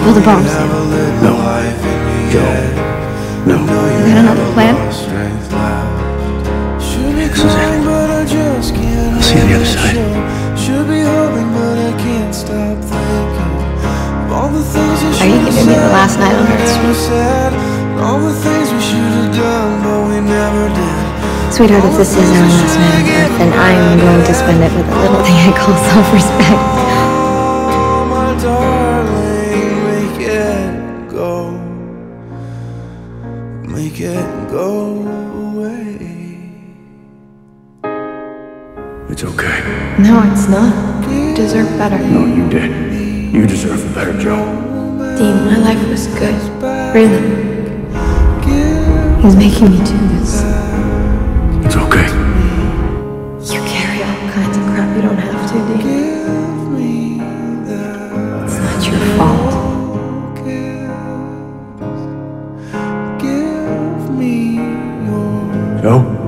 Build a bomb suit. No. Joe. No. You got another plan? Suzanne, I'll see you on the other side. Are you giving me the last night on Earth, sweetheart, if this is our last night on Earth, then I am going to spend it with a little thing I call self-respect. My darling, make it go. Make it go away. It's okay. No, it's not. You deserve better. No, you did. You deserve better, Joe. Dean, my life was good. Really. He was making me do this. It's okay. You carry all kinds of crap you don't have to, Dean. It's not your fault. Give me your Joe?